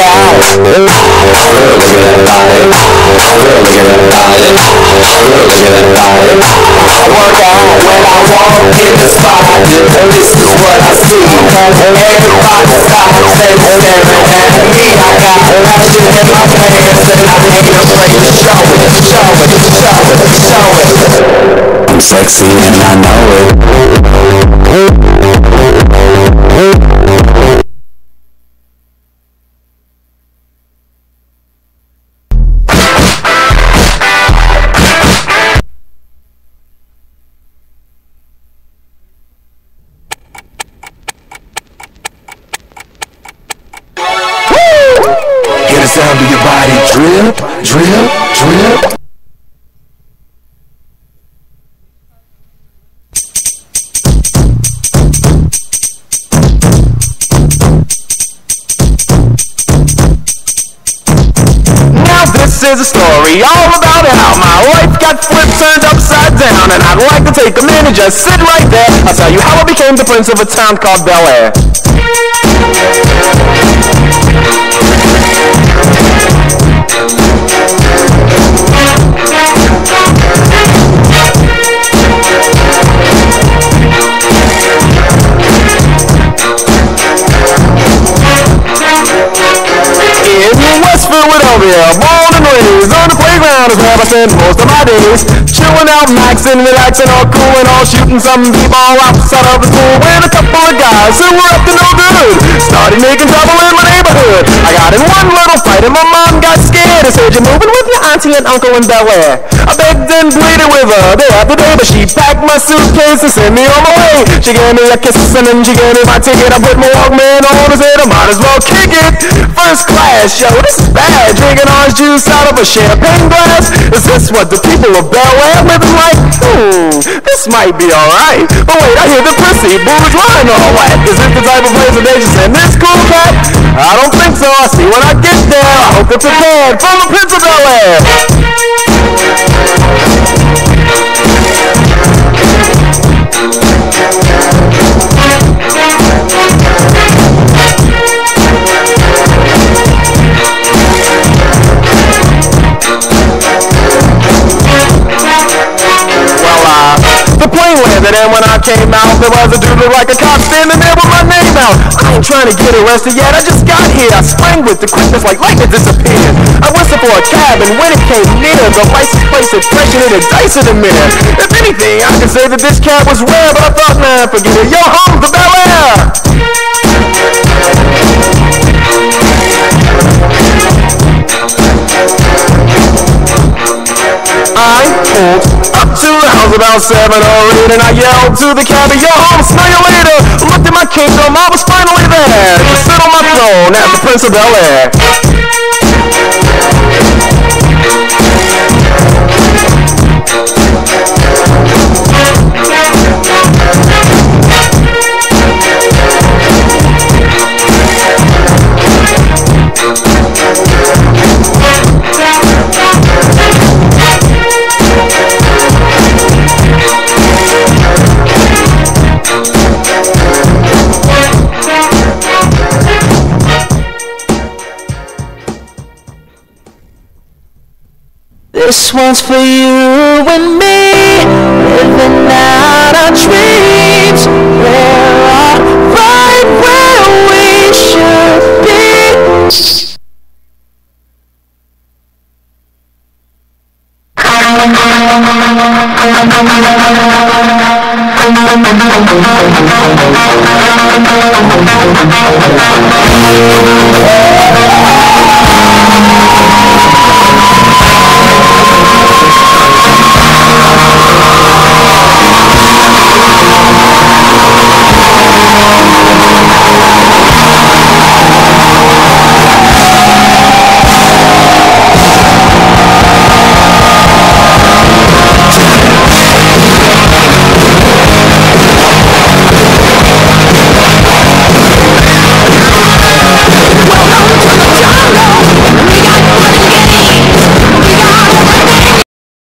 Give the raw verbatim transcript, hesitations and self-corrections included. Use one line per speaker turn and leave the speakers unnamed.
I'm sexy and I know it. Hear the sound of your body drip, drip, drip.
This is a story all about how my life got flipped, turned upside down, and I'd like to take a minute, just sit right there. I'll tell you how I became the prince of a town called Bel Air. In West Philadelphia, born and raised on the playground is where I spend most of my days. Chilling out, maxing, relaxing, all cool and all, shooting some b-ball outside of the school. When a couple of guys who were up to no good started making trouble in my neighborhood. I got in one little fight and my mom got scared and said, "You're moving with your auntie and uncle in Bel Air." I begged and pleaded with her day after day, but she packed my suitcase and sent me on my way. She gave me a kiss and then she gave me my ticket. I put my Walkman on and said I might as well kick it. First class, yo, this is bad. Drinking orange juice out of a champagne glass. Is this what the people of Bel Air living like? Hmm, this might be alright. But wait, I hear the prissy bourgeois and all that. Is this the type of place that they just send this cool cat? I don't think so. I'll see when I get there. I hope they're prepared for the Prince of Bel Air. The plane landed and when I came out, there was a dude looked like a cop standing there with my name out. I ain't trying to get arrested yet, I just got here. I sprang with the quickness like lightning disappeared. I whistled for a cab and when it came near, the license plate said pressure in a dice in the mirror. If anything, I could say that this cab was rare, but I thought, man, forget it. Yo, home to Bel Air! I pulled up to the house about seven or eight, and I yelled to the cabby, "Yo, home, smell you later." Looked at my kingdom, I was finally there to sit on my throne as the Prince of Bel Air.
This one's for you and me, living out our dreams. We're all right where we should be.